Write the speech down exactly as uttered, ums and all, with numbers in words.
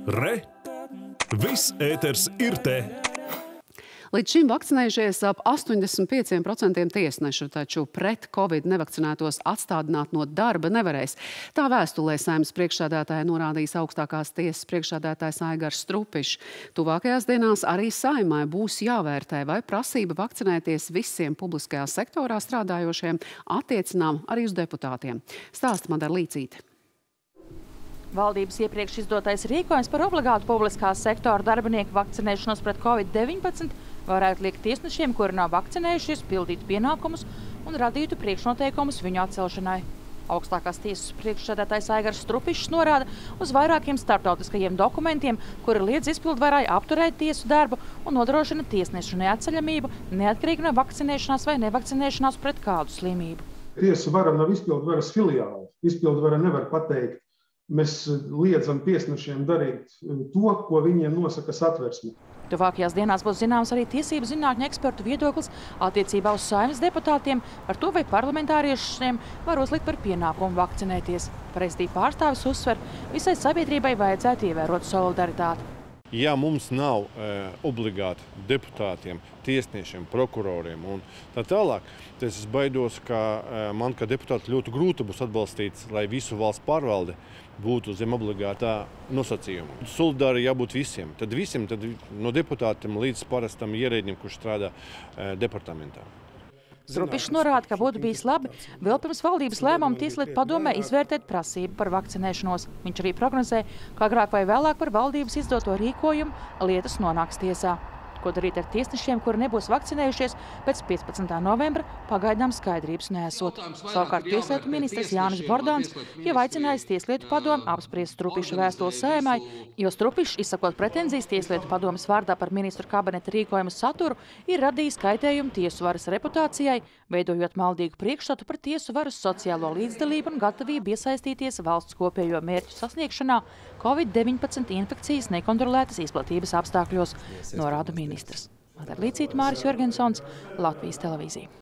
Re! Viss ēters ir te! Līdz šim vakcinējušies ap astoņdesmit pieciem procentiem tiesnešu, taču pret covid nevakcinētos atstādināt no darba nevarēs. Tā vēstulē Saeimas priekšsēdētāja norādījis augstākās tiesas priekšsēdētājs Aigars Strupišs. Tuvākajās dienās arī Saeimai būs jāvērtē, vai prasība vakcinēties visiem publiskajā sektorā strādājošiem attiecinām arī uz deputātiem. Stāsta Madara Līcīte. Valdības iepriekš izdotais rīkojums par obligātu publiskā sektora darbinieku vakcinēšanos pret covid deviņpadsmit varētu liekt tiesnešiem, kuri nav vakcinējušies, pildīt pienākumus un radītu priekšnoteikumus viņu atcelšanai. Augstākās tiesas priekšsēdētājs Aigars Strupišs norāda uz vairākiem starptautiskajiem dokumentiem, kuri liedz izpildvarai apturēt tiesu darbu un nodrošina tiesnešu neatceļamību, neatkarīgi no vakcinēšanās vai nevakcinēšanās pret kādu slimību. Tiesu vara nav izpildvaras filiāli. Izpildvara nevar pateikt, mēs liedzam tiesnešiem darīt to, ko viņiem nosaka Satversme. Tuvākajās dienās būs zināms arī tiesību zinātņu ekspertu viedoklis attiecībā uz Saeimas deputātiem par to, vai parlamentāriešiem var uzlikt par pienākumu vakcinēties. Prezidija pārstāvis uzsver, visai sabiedrībai vajadzētu ievērot solidaritāti. Ja mums nav e, obligāti deputātiem, tiesniešiem, prokuroriem un tā tālāk, tad es baidos, ka e, man kā deputāti ļoti grūti būs atbalstīts, lai visu valsts pārvalde būtu zem obligātā nosacījuma. Solidāri jābūt visiem. Tad visiem, tad no deputātiem līdz parastam ierēdnim, kurš strādā e, departamentā. Strupišs norāda, ka būtu bijis labi vēl pirms valdības lēmuma Tieslietu padomē izvērtēt prasību par vakcinēšanos. Viņš arī prognozē, ka agrāk vai vēlāk par valdības izdoto rīkojumu lietas nonāks tiesā. Ko darīt ar tiesnešiem, kuri nebūs vakcinējušies pēc piecpadsmitā novembra, pagaidām skaidrības neesot. Savukārt Tieslietu ministrs Jānis Bordāns jau aicinājis Tieslietu padomu apspriest Strupiša vēstuli Saeimai, jo Strupišs, izsakot pretenzijas Tieslietu padomes vārdā par ministru kabineta rīkojumu saturu, ir radījis kaitējumu tiesu varas reputācijai, veidojot maldīgu priekšstatu par tiesu varas sociālo līdzdalību un gatavību iesaistīties valsts kopējo mērķu sasniegšanā covid deviņpadsmit infekcijas nekontrolētas izplatības apstākļos, norāda ministrs. Madara Līcīte, Māris Jorgensons, Latvijas televīzija.